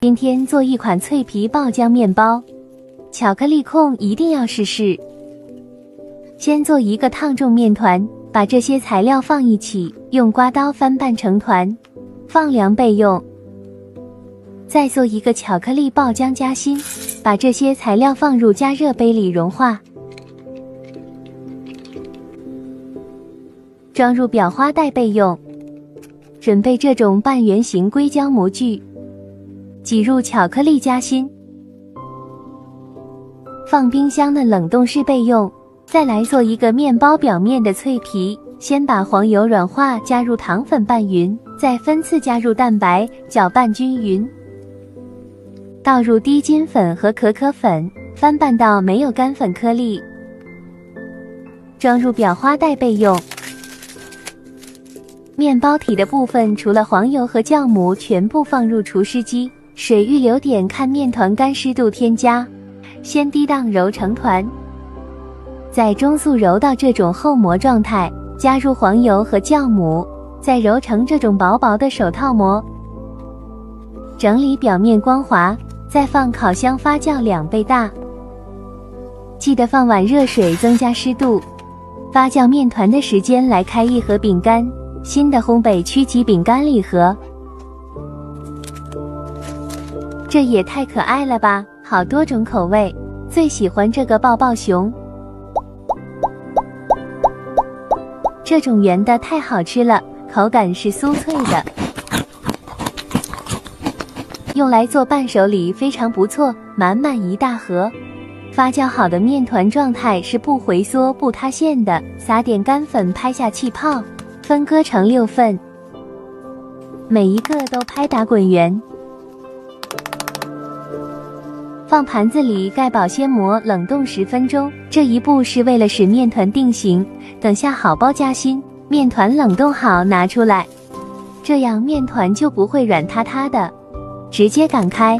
今天做一款脆皮爆浆面包，巧克力控一定要试试。先做一个烫重面团，把这些材料放一起，用刮刀翻拌成团，放凉备用。再做一个巧克力爆浆夹心，把这些材料放入加热杯里融化，装入裱花袋备用。准备这种半圆形硅胶模具，挤入巧克力夹心，放冰箱的冷冻室备用。再来做一个面包表面的脆皮，先把黄油软化，加入糖粉拌匀，再分次加入蛋白，搅拌均匀。倒入低筋粉和可可粉，翻拌到没有干粉颗粒，装入裱花袋备用。面包体的部分除了黄油和酵母全部放入除湿机，水预留点看面团干湿度添加，先低档揉成团，再中速揉到这种厚膜状态，加入黄油和酵母，再揉成这种薄薄的手套膜。整理表面光滑，再放烤箱发酵2倍大，记得放碗热水增加湿度。发酵面团的时间来开一盒饼干，新的烘焙曲奇饼干礼盒。这也太可爱了吧，好多种口味，最喜欢这个抱抱熊。这种圆的太好吃了，口感是酥脆的，用来做伴手礼非常不错，满满一大盒。发酵好的面团状态是不回缩不塌陷的，撒点干粉拍下气泡，分割成6份，每一个都拍打滚圆，放盘子里盖保鲜膜冷冻10分钟。这一步是为了使面团定型，等下好包夹心，面团冷冻好拿出来，这样面团就不会软塌塌的，直接擀开。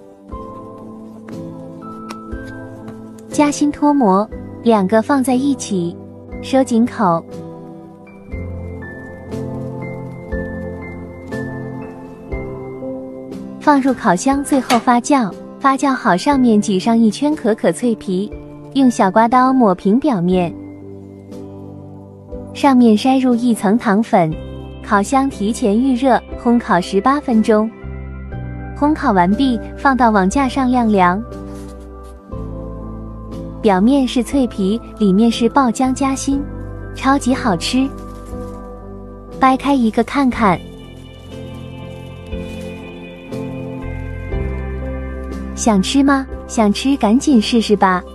夹心脱模，2个放在一起，收紧口。放入烤箱，最后发酵。发酵好，上面挤上1圈可可脆皮，用小刮刀抹平表面，上面筛入1层糖粉。烤箱提前预热，烘烤18分钟。烘烤完毕，放到网架上晾凉。表面是脆皮，里面是爆浆夹心，超级好吃。掰开一个看看。想吃吗？想吃赶紧试试吧。